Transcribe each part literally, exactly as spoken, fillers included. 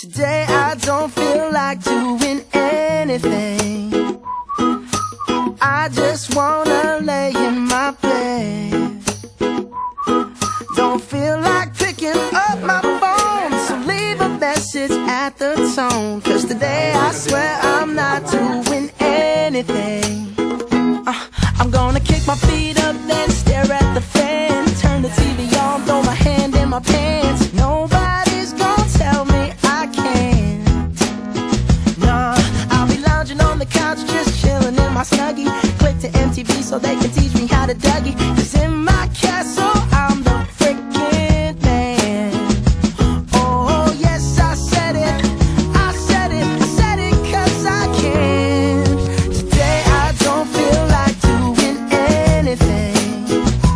Today I don't feel like doing anything. I just wanna lay in my bed. Don't feel like picking up my phone, so leave a message at the tone. Cause today I swear I'm not doing anything. uh, I'm gonna kick my feet up, then stare at the fan. Turn the T V on, throw my hand in my pants. Nobody's gonna tell me I can't. Nah, I'll be lounging on the couch, just chilling in my Snuggie. Click to M T V so they can teach me how to Dougie. Cause in my castle I'm the freaking man. Oh yes, I said it, I said it, I said it cause I can. Today I don't feel like doing anything.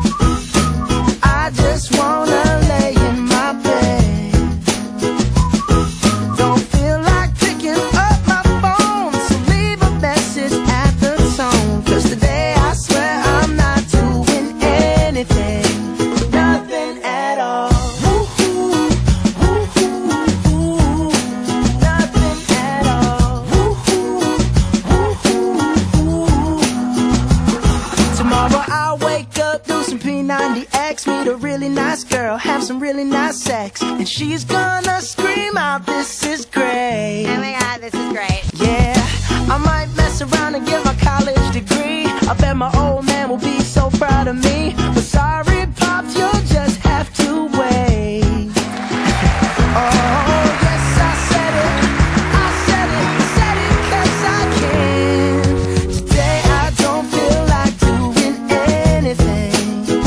I just wanna lay in my bed. Don't feel like picking up my phone, so leave a message at the tone. Cause today I swear I'm not doing anything. Nothing at all. Woo-hoo, woo-hoo, woo-hoo. Nothing at all. Woo-hoo, woo-hoo, woo-hoo. Tomorrow I'll wake up, do some P ninety X, meet a really nice girl, have some really nice sex, and she's gonna scream out, "This is great." Oh my god, this is great. Yeah, I might mess around and get my college degree. I bet my old man will be so proud of me. But sorry, Pops, you'll just have to wait. Oh, yes, I said it, I said it, I said it cause I can. Today I don't feel like doing anything.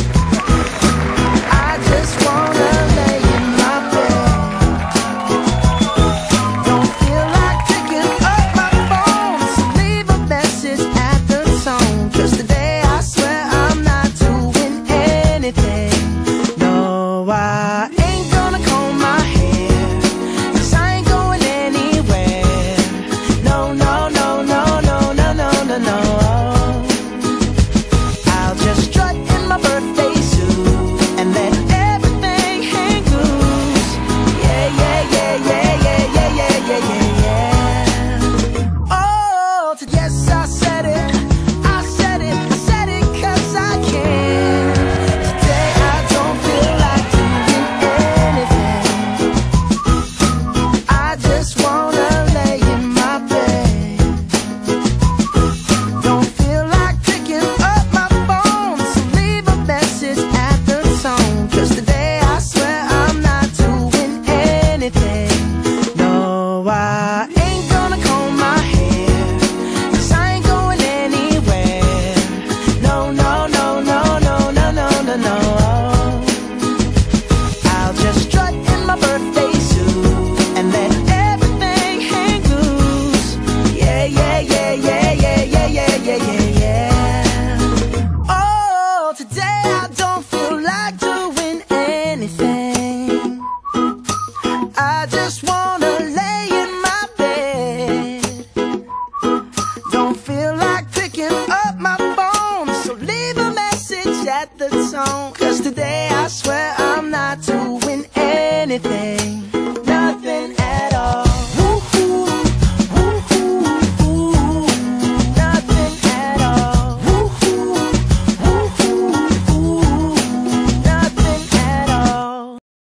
I just wanna lay in my bed. Don't feel like picking up my phone, so leave a message at the tone. Cause today I swear I'm not doing anything. No, I ain't gonna comb my hair, cause I ain't going anywhere. No, no, no, no, no, no, no, no, no. I'll just strut in my birthday suit and let everything hang loose. Yeah, yeah, yeah, yeah, yeah, yeah, yeah, yeah, yeah, yeah. Oh, t- yes, I said it, I said it, I said it cause I can. Today I don't feel like doing anything. I just wanna lay in my bed. Don't feel like picking up my phone, so leave a message at the tone. Cause today I swear I'm not doing anything. No, I ain't gonna comb my hair, cause I ain't going anywhere. No, no, no, no, no, no, no, no, no. I'll just strut in my birthday suit and let everything hang loose. Yeah, yeah, yeah, yeah, yeah, yeah, yeah, yeah, yeah, yeah. Oh, today I don't feel like doing anything. I just wanna lay in my bed. Don't feel like picking up my phone, so leave a message at the tone. Cause today I swear I'm not doing anything.